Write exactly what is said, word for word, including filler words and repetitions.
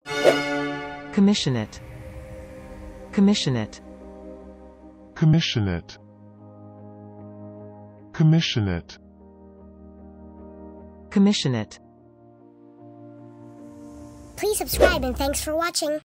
Commissionate. Commissionate. Commissionate. Commissionate. Commissionate. Please subscribe and thanks for watching.